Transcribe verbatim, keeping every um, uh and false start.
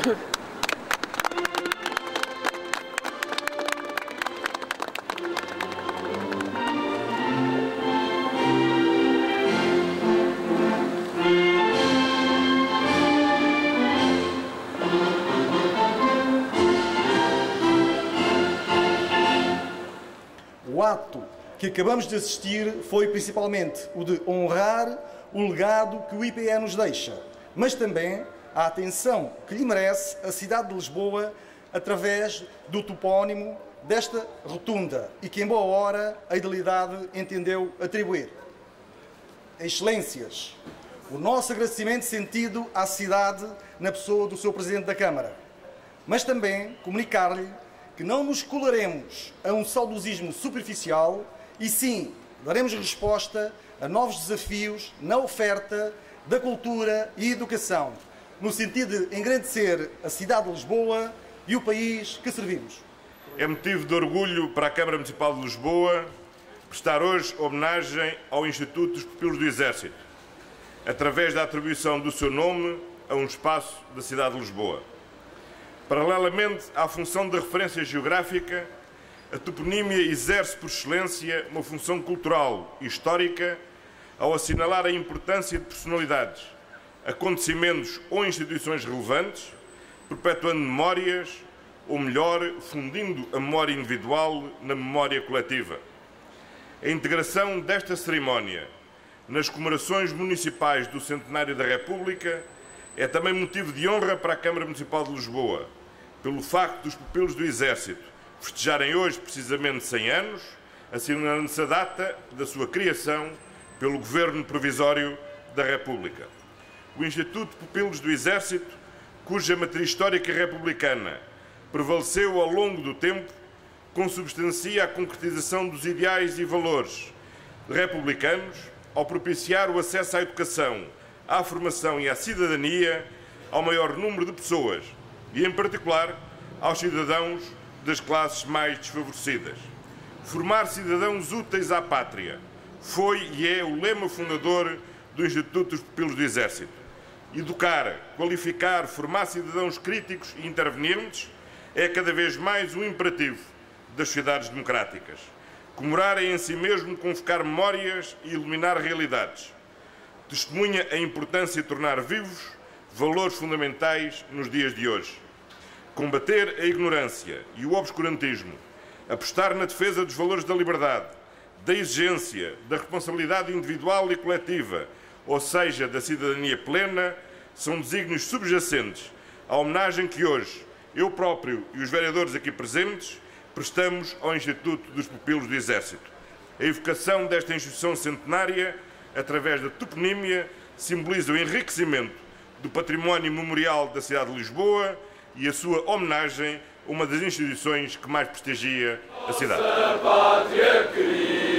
O ato que acabamos de assistir foi principalmente o de honrar o legado que o I P E nos deixa, mas também a atenção que lhe merece a cidade de Lisboa através do topónimo desta rotunda e que, em boa hora, a idealidade entendeu atribuir. Excelências, o nosso agradecimento sentido à cidade na pessoa do seu Presidente da Câmara, mas também comunicar-lhe que não nos colaremos a um saudosismo superficial e sim daremos resposta a novos desafios na oferta da cultura e educação, no sentido de engrandecer a cidade de Lisboa e o país que servimos. É motivo de orgulho para a Câmara Municipal de Lisboa prestar hoje homenagem ao Instituto dos Pupilos do Exército, através da atribuição do seu nome a um espaço da cidade de Lisboa. Paralelamente à função de referência geográfica, a toponímia exerce por excelência uma função cultural e histórica ao assinalar a importância de personalidades, acontecimentos ou instituições relevantes, perpetuando memórias, ou melhor, fundindo a memória individual na memória coletiva. A integração desta cerimónia nas comemorações municipais do Centenário da República é também motivo de honra para a Câmara Municipal de Lisboa, pelo facto dos pupilos do Exército festejarem hoje precisamente cem anos, assinalando-se a data da sua criação pelo Governo Provisório da República. O Instituto Pupilos do Exército, cuja matriz histórica republicana prevaleceu ao longo do tempo, consubstancia a concretização dos ideais e valores republicanos ao propiciar o acesso à educação, à formação e à cidadania ao maior número de pessoas e, em particular, aos cidadãos das classes mais desfavorecidas. Formar cidadãos úteis à pátria foi e é o lema fundador do Instituto dos Pupilos do Exército. Educar, qualificar, formar cidadãos críticos e intervenientes é cada vez mais um imperativo das sociedades democráticas. Comemorar é em si mesmo convocar memórias e iluminar realidades. Testemunha a importância de tornar vivos valores fundamentais nos dias de hoje. Combater a ignorância e o obscurantismo, apostar na defesa dos valores da liberdade, da exigência, da responsabilidade individual e coletiva, ou seja, da cidadania plena, são desígnios subjacentes à homenagem que hoje eu próprio e os vereadores aqui presentes prestamos ao Instituto dos Pupilos do Exército. A evocação desta instituição centenária, através da toponímia, simboliza o enriquecimento do património memorial da cidade de Lisboa e a sua homenagem a uma das instituições que mais prestigia a cidade.